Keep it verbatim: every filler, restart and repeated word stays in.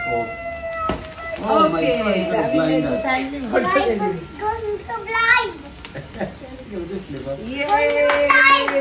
Oh. Oh okay. My God, it was blind us. I was going to blind. Give this liver. Yay!